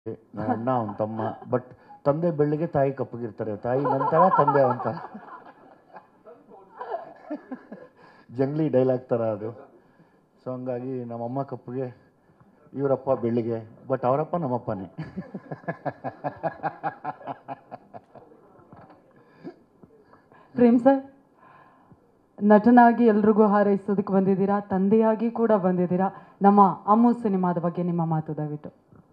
ನನ್ನ ಅಣ್ಣ ಅವನ ತಮ್ಮ. ಬಟ್ ತಂದೆ ಬೆಳ್ಳಿಗೆ ತಾಯಿ ಕಪ್ಪಗಿರ್ತಾರೆ, ತಾಯಿ ನಂತರ ತಂದೆ ಅಂತ ಜಂಗ್ಲಿ ಡೈಲಾಗ್ ಥರ ಅದು. ಸೊ ಹಂಗಾಗಿ ನಮ್ಮಮ್ಮ ಕಪ್ಪಗೆ, ಇವರಪ್ಪ ಬೆಳ್ಳಿಗೆ, ಬಟ್ ಅವರಪ್ಪ ನಮ್ಮಪ್ಪನೇ. ಪ್ರೇಮ್ ಸರ್, ನಟನಾಗಿ ಎಲ್ರಿಗೂ ಹಾರೈಸೋದಕ್ಕೆ ಬಂದಿದ್ದೀರಾ, ತಂದೆಯಾಗಿ ಕೂಡ ಬಂದಿದ್ದೀರಾ. ನಮ್ಮ ಅಮ್ಮು ಸಿನಿಮಾದ ಬಗ್ಗೆ ನಿಮ್ಮ ಮಾತು ದಯವಿಟ್ಟು.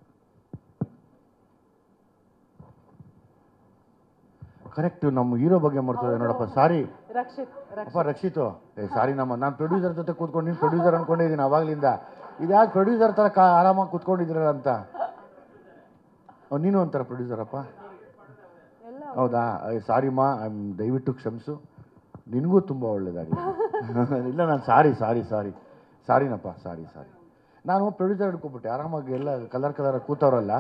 ಕರೆಕ್ಟ್, ನಮ್ಮ ಹೀರೋ ಬಗ್ಗೆ ಮರ್ತದೆ ನೋಡಪ್ಪ. ಸಾರಿ ರಕ್ಷಿತ್, ಅಪ್ಪ ರಕ್ಷಿತು. ಸಾರಿ, ನಾನು ಪ್ರೊಡ್ಯೂಸರ್ ಜೊತೆ ಕೂತ್ಕೊಂಡು ನೀನು ಪ್ರೊಡ್ಯೂಸರ್ ಅಂದ್ಕೊಂಡಿದ್ದೀನಿ ಆವಾಗಲಿಂದ. ಇದ್ಯಾಕೆ ಪ್ರೊಡ್ಯೂಸರ್ ಥರ ಆರಾಮಾಗಿ ಕೂತ್ಕೊಂಡಿದ್ದೀರ ಅಂತ. ನೀನು ಒಂಥರ ಪ್ರೊಡ್ಯೂಸರಪ್ಪ. ಹೌದಾ? ಸಾರಿಮ್ಮ, ದಯವಿಟ್ಟು ಕ್ಷಮಿಸು. ನಿನಗೂ ತುಂಬ ಒಳ್ಳೇದಾಗಲಿ. ಇಲ್ಲ, ನಾನು ಸಾರಿನಪ್ಪ, ಸಾರಿ. ನಾನು ಪ್ರೊಡ್ಯೂಸರ್ ಹಿಡ್ಕೊಬಿಟ್ಟೆ ಆರಾಮಾಗಿ, ಎಲ್ಲ ಕಲರ್ ಕೂತವ್ರಲ್ಲ.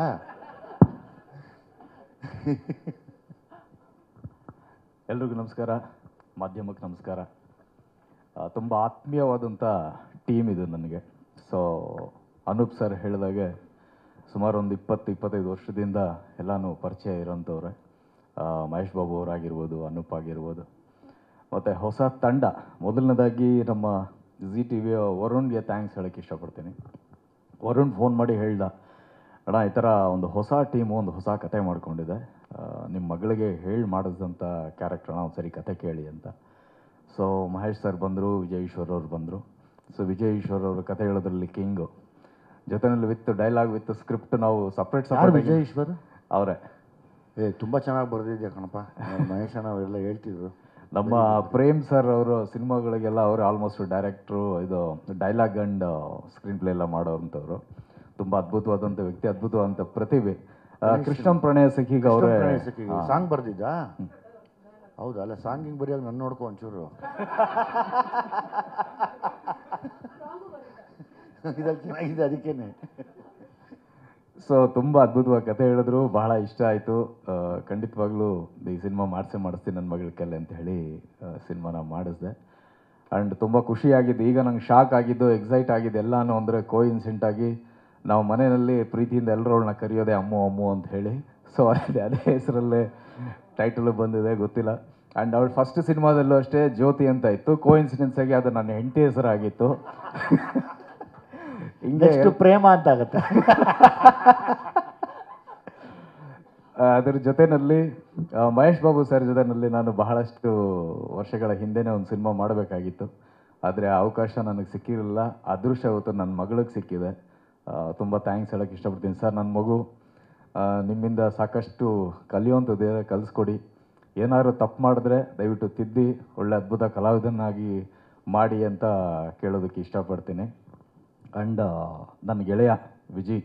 ಎಲ್ರಿಗೂ ನಮಸ್ಕಾರ, ಮಾಧ್ಯಮಕ್ಕೆ ನಮಸ್ಕಾರ. ತುಂಬ ಆತ್ಮೀಯವಾದಂಥ ಟೀಮ್ ಇದು ನನಗೆ. ಸೊ ಅನೂಪ್ ಸರ್ ಹೇಳಿದಾಗೆ ಸುಮಾರು ಒಂದು 20-25 ವರ್ಷದಿಂದ ಎಲ್ಲನೂ ಪರಿಚಯ ಇರೋಂಥವ್ರೆ. ಮಹೇಶ್ ಬಾಬು ಅವರಾಗಿರ್ಬೋದು, ಅನೂಪ್ ಆಗಿರ್ಬೋದು. ಮತ್ತು ಹೊಸ ತಂಡ, ಮೊದಲನೇದಾಗಿ ನಮ್ಮ ಜಿ ಟಿ ವಿಯ ವರುಣ್ಗೆ ಥ್ಯಾಂಕ್ಸ್ ಹೇಳೋಕ್ಕೆ ಇಷ್ಟಪಡ್ತೀನಿ. ವರುಣ್ ಫೋನ್ ಮಾಡಿ ಹೇಳ್ದ, ಅಣ್ಣ ಈ ಥರ ಒಂದು ಹೊಸ ಟೀಮು ಒಂದು ಹೊಸ ಕತೆ ಮಾಡ್ಕೊಂಡಿದೆ, ನಿಮ್ಮ ಮಗಳಿಗೆ ಹೇಳಿ ಮಾಡಿಸಿದಂಥ ಕ್ಯಾರೆಕ್ಟರ್ನ ಒಂದು ಸರಿ ಕತೆ ಕೇಳಿ ಅಂತ. ಸೊ ಮಹೇಶ್ ಸರ್ ಬಂದರು, ವಿಜಯ್ ಈಶ್ವರ್ ಅವ್ರು ಬಂದರು. ಸೊ ವಿಜಯ್ ಈಶ್ವರ್ ಅವರು ಕತೆ ಹೇಳೋದ್ರಲ್ಲಿ ಕಿಂಗು, ಜೊತೆಯಲ್ಲಿ ವಿತ್ ಡೈಲಾಗ್ ವಿತ್ ಸ್ಕ್ರಿಪ್ಟ್ ನಾವು ಸಪ್ರೇಟ್ ವಿಜಯ್ ಈಶ್ವರ್ ಅವರೇ. ತುಂಬ ಚೆನ್ನಾಗಿ ಬರೆದಿದ್ಯಾ ಕಣಪ್ಪ. ಮಹೇಶ್ ಅಣ್ಣ ಅವರೆಲ್ಲ ಹೇಳ್ತಿದ್ರು. ನಮ್ಮ ಪ್ರೇಮ್ ಸರ್ ಅವರು ಸಿನಿಮಾಗಳಿಗೆಲ್ಲ ಅವರು ಆಲ್ಮೋಸ್ಟ್ ಡೈರೆಕ್ಟ್ರು, ಇದು ಡೈಲಾಗ್ ಆ್ಯಂಡ್ ಸ್ಕ್ರೀನ್ ಪ್ಲೇ ಎಲ್ಲ ಮಾಡೋವಂಥವ್ರು. ತುಂಬ ಅದ್ಭುತವಾದಂಥ ವ್ಯಕ್ತಿ, ಅದ್ಭುತವಾದಂಥ ಪ್ರತಿಭೆ. ಕೃಷ್ಣನ್ ಪ್ರಣಯ ಸಖಿಗ ಅವರೇ ಸಾಂಗ್ ಬರ್ದಿದ್ದ. ಹೌದಾ? ಅಲ್ಲ, ಸಾಂಗ್ ಹಿಂಗೆ ಬರೆಯಾಗ ನನ್ನ ನೋಡ್ಕೊ ಒಂಚೂರು. ಇದಲ್ಲಿ ಚೆನ್ನಾಗಿದೆ, ಅದಕ್ಕೇನೆ. ಸೊ ತುಂಬ ಅದ್ಭುತವಾಗಿ ಕತೆ ಹೇಳಿದ್ರು, ಬಹಳ ಇಷ್ಟ ಆಯಿತು. ಖಂಡಿತವಾಗ್ಲೂ ಈ ಸಿನಿಮಾ ಮಾಡಿಸ್ತೀನಿ ನನ್ನ ಮಗಳ ಕೈಲಿ ಅಂತ ಹೇಳಿ ಸಿನಿಮಾನ ಮಾಡಿಸ್ದೆ. ಆ್ಯಂಡ್ ತುಂಬ ಖುಷಿಯಾಗಿದ್ದು, ಈಗ ನಂಗೆ ಶಾಕ್ ಆಗಿದ್ದು, ಎಕ್ಸೈಟ್ ಆಗಿದ್ದು ಎಲ್ಲನೂ ಅಂದರೆ ಕೋಇನ್ಸಿಡೆಂಟಾಗಿ ನಾವು ಮನೆಯಲ್ಲಿ ಪ್ರೀತಿಯಿಂದ ಎಲ್ಲರೂ ಅವಳನ್ನ ಕರೆಯೋದೆ ಅಮ್ಮು ಅಂತ ಹೇಳಿ. ಸೊ ಅದೇ ಹೆಸರಲ್ಲೇ ಟೈಟಲು ಬಂದಿದೆ, ಗೊತ್ತಿಲ್ಲ. ಆ್ಯಂಡ್ ಅವಳು ಫಸ್ಟ್ ಸಿನಿಮಾದಲ್ಲೂ ಅಷ್ಟೇ ಜ್ಯೋತಿ ಅಂತ ಇತ್ತು, ಕೋಇನ್ಸಿಡೆನ್ಸ್ ಆಗಿ ಅದು ನನ್ನ ಹೆಂಡತಿ ಹೆಸರಾಗಿತ್ತು. ಹಿಂಗೆ ಪ್ರೇಮ ಅಂತ ಆಗುತ್ತೆ. ಅದರ ಜೊತೆಯಲ್ಲಿ ಮಹೇಶ್ ಬಾಬು ಸರ್ ಜೊತೆಯಲ್ಲಿ ನಾನು ಬಹಳಷ್ಟು ವರ್ಷಗಳ ಹಿಂದೆನೇ ಒಂದು ಸಿನಿಮಾ ಮಾಡಬೇಕಾಗಿತ್ತು, ಆದರೆ ಅವಕಾಶ ನನಗೆ ಸಿಕ್ಕಿರಲಿಲ್ಲ. ಅದೃಷ್ಟ ಇವತ್ತು ನನ್ನ ಮಗಳಿಗೆ ಸಿಕ್ಕಿದೆ. ತುಂಬ ಥ್ಯಾಂಕ್ಸ್ ಹೇಳೋಕ್ಕೆ ಇಷ್ಟಪಡ್ತೀನಿ ಸರ್. ನನ್ನ ಮಗು ನಿಮ್ಮಿಂದ ಸಾಕಷ್ಟು ಕಲಿಯುವಂಥದ್ದು ಕಲಿಸ್ಕೊಡಿ. ಏನಾದರೂ ತಪ್ಪು ಮಾಡಿದ್ರೆ ದಯವಿಟ್ಟು ತಿದ್ದಿ ಒಳ್ಳೆ ಅದ್ಭುತ ಕಲಾವಿದನಾಗಿ ಮಾಡಿ ಅಂತ ಕೇಳೋದಕ್ಕೆ ಇಷ್ಟಪಡ್ತೀನಿ. ಆ್ಯಂಡ್ ನನ್ನ ಗೆಳೆಯ ವಿಜಯ್,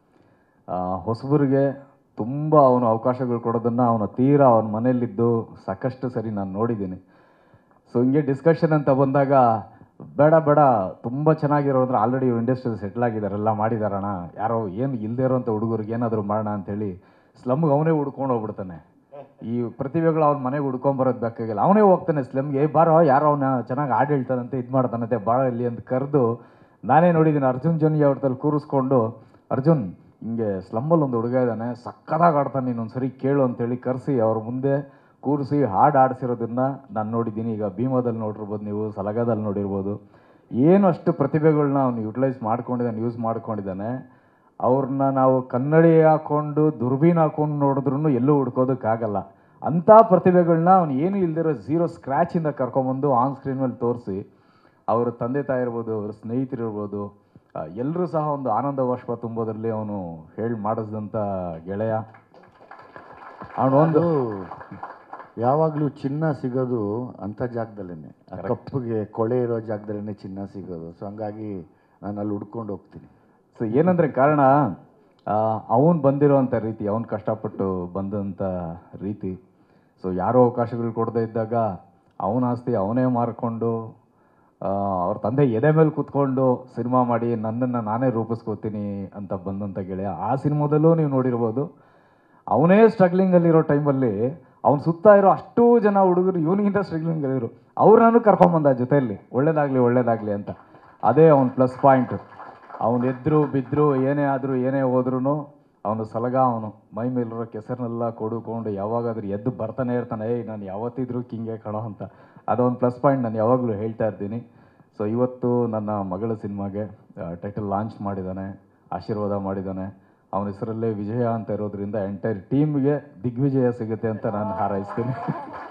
ಹೊಸಬರಿಗೆ ತುಂಬ ಅವನು ಅವಕಾಶಗಳು ಕೊಡೋದನ್ನು ಅವನ ತೀರಾ ಅವನ ಮನೆಯಲ್ಲಿದ್ದು ಸಾಕಷ್ಟು ಸರಿ ನಾನು ನೋಡಿದ್ದೀನಿ. ಸೊ ಹಿಂಗೆ ಡಿಸ್ಕಷನ್ ಅಂತ ಬಂದಾಗ ಬೇಡ ತುಂಬ ಚೆನ್ನಾಗಿರೋ ಅಂದರೆ ಆಲ್ರೆಡಿ ಇವ್ರು ಇಂಡಸ್ಟ್ರಿಯಲ್ಲಿ ಸೆಟ್ಲ್ ಆಗಿದ್ದಾರೆ, ಎಲ್ಲ ಮಾಡಿದಾರಣ, ಯಾರೋ ಏನು ಇಲ್ಲದೇ ಇರೋಂಥ ಹುಡುಗರಿಗೆ ಏನಾದರೂ ಮಾಡೋಣ ಅಂಥೇಳಿ ಸ್ಲಮ್ಗೆ ಅವನೇ ಹುಡ್ಕೊಂಡು ಹೋಗ್ಬಿಡ್ತಾನೆ. ಈ ಪ್ರತಿಭೆಗಳು ಅವ್ನ ಮನೆಗೆ ಹುಡ್ಕೊಂಬರೋದು ಬೇಕಾಗಿಲ್ಲ, ಅವನೇ ಹೋಗ್ತಾನೆ ಸ್ಲಮ್ಗೆ. ಬಾರೋ, ಯಾರೋ ಅವನ ಚೆನ್ನಾಗಿ ಹಾಡು ಹೇಳ್ತಾನಂತೆ, ಇದು ಮಾಡ್ತಾನಂತೆ, ಭಾಳ ಇಲ್ಲಿ ಅಂತ ಕರೆದು ನಾನೇ ನೋಡಿದ್ದೀನಿ. ಅರ್ಜುನ್ ಜೋನಿ ಅವ್ರದಲ್ಲಿ ಕೂರಿಸ್ಕೊಂಡು, ಅರ್ಜುನ್ ಹಿಂಗೆ ಸ್ಲಮ್ಮಲ್ಲಿ ಒಂದು ಹುಡುಗ ಇದ್ದಾನೆ, ಸಕ್ಕದಾಗಿ ಆಡ್ತಾನೆ, ನೀನೊಂದು ಸರಿ ಕೇಳು ಅಂತೇಳಿ ಕರೆಸಿ ಅವ್ರ ಮುಂದೆ ಕೂರಿಸಿ ಹಾಡು ಆಡಿಸಿರೋದನ್ನು ನಾನು ನೋಡಿದ್ದೀನಿ. ಈಗ ಭೀಮಾದಲ್ಲಿ ನೋಡಿರ್ಬೋದು, ನೀವು ಸಲಗಾದಲ್ಲಿ ನೋಡಿರ್ಬೋದು. ಏನು ಅಷ್ಟು ಪ್ರತಿಭೆಗಳನ್ನ ಅವನು ಯೂಟಿಲೈಸ್ ಮಾಡ್ಕೊಂಡಿದ್ದಾನೆ, ಯೂಸ್ ಮಾಡ್ಕೊಂಡಿದ್ದಾನೆ. ಅವ್ರನ್ನ ನಾವು ಕನ್ನಡಿ ಹಾಕ್ಕೊಂಡು ದುರ್ಬೀನ್ ಹಾಕ್ಕೊಂಡು ನೋಡಿದ್ರೂ ಎಲ್ಲೂ ಹುಡ್ಕೋದಕ್ಕಾಗಲ್ಲ. ಅಂಥ ಪ್ರತಿಭೆಗಳನ್ನ ಅವನು ಏನು ಇಲ್ದಿರೋ ಝೀರೋ ಸ್ಕ್ರ್ಯಾಚಿಂದ ಕರ್ಕೊಂಬಂದು ಆನ್ ಸ್ಕ್ರೀನ್ ಮೇಲೆ ತೋರಿಸಿ, ಅವ್ರ ತಂದೆ ತಾಯಿ ಇರ್ಬೋದು, ಅವ್ರ ಸ್ನೇಹಿತರಿರ್ಬೋದು, ಎಲ್ಲರೂ ಸಹ ಒಂದು ಆನಂದ ಬಾಷ್ಪ ತುಂಬೋದ್ರಲ್ಲಿ ಅವನು ಹೇಳಿ ಮಾಡಿಸಿದಂಥ ಗೆಳೆಯ. ಅವನೊಂದು ಯಾವಾಗಲೂ ಚಿನ್ನ ಸಿಗೋದು ಅಂಥ ಜಾಗದಲ್ಲೇ, ಕಪ್ಪಗೆ ಕೊಳೆ ಇರೋ ಜಾಗದಲ್ಲೇ ಚಿನ್ನ ಸಿಗೋದು. ಸೊ ಹಂಗಾಗಿ ನಾನು ಅಲ್ಲಿ ಹುಡ್ಕೊಂಡು ಹೋಗ್ತೀನಿ. ಸೊ ಏನಂದರೆ ಕಾರಣ, ಅವನು ಬಂದಿರೋವಂಥ ರೀತಿ, ಅವನು ಕಷ್ಟಪಟ್ಟು ಬಂದಂಥ ರೀತಿ. ಸೊ ಯಾರೋ ಅವಕಾಶಗಳು ಕೊಡದೇ ಇದ್ದಾಗ ಅವನ ಆಸ್ತಿ ಅವನೇ ಮಾರ್ಕೊಂಡು ಅವ್ರ ತಂದೆ ಎದೆ ಮೇಲೆ ಕೂತ್ಕೊಂಡು ಸಿನಿಮಾ ಮಾಡಿ ನನ್ನನ್ನು ನಾನೇ ರೂಪಿಸ್ಕೋತೀನಿ ಅಂತ ಬಂದಂಥ ಗೆಳೆಯ. ಆ ಸಿನಿಮಾದಲ್ಲೂ ನೀವು ನೋಡಿರ್ಬೋದು, ಅವನೇ ಸ್ಟ್ರಗ್ಲಿಂಗಲ್ಲಿರೋ ಟೈಮಲ್ಲಿ ಅವ್ನು ಸುತ್ತ ಇರೋ ಅಷ್ಟೂ ಜನ ಹುಡುಗರು ಇವನಿಗಿಂತ ಸ್ಟ್ರಗ್ಲಿಂಗಲ್ಲಿರು, ಅವ್ರನ್ನೂ ಕರ್ಕೊಂಬಂದ ಜೊತೆಯಲ್ಲಿ, ಒಳ್ಳೇದಾಗಲಿ ಅಂತ. ಅದೇ ಅವ್ನ ಪ್ಲಸ್ ಪಾಯಿಂಟು. ಅವನು ಎದ್ರು ಬಿದ್ದರು, ಏನೇ ಆದರೂ ಏನೇ ಹೋದ್ರೂ ಅವನು ಸಲಗ ಅವನು ಮೈ ಮೇಲಿರೋ ಕೆಸರನ್ನೆಲ್ಲ ಕೊಡುಕೊಂಡು ಯಾವಾಗಾದ್ರೂ ಎದ್ದು ಬರ್ತಾನೆ ಇರ್ತಾನೆ, ಏಯ್ ನಾನು ಯಾವತ್ತಿದ್ರೂ ಕಿಂಗೆ ಕಣೋ ಅಂತ. ಅದೊಂದು ಪ್ಲಸ್ ಪಾಯಿಂಟ್ ನಾನು ಯಾವಾಗಲೂ ಹೇಳ್ತಾ ಇರ್ತೀನಿ. ಸೊ ಇವತ್ತು ನನ್ನ ಮಗಳ ಸಿನಿಮಾಗೆ ಟೈಟಲ್ ಲಾಂಚ್ ಮಾಡಿದ್ದಾನೆ, ಆಶೀರ್ವಾದ ಮಾಡಿದ್ದಾನೆ. ಅವನ ಹೆಸರಲ್ಲೇ ವಿಜಯ ಅಂತ ಇರೋದ್ರಿಂದ ಎಂಟೈರ್ ಟೀಮ್ಗೆ ದಿಗ್ವಿಜಯ ಸಿಗುತ್ತೆ ಅಂತ ನಾನು ಹಾರೈಸ್ತೀನಿ.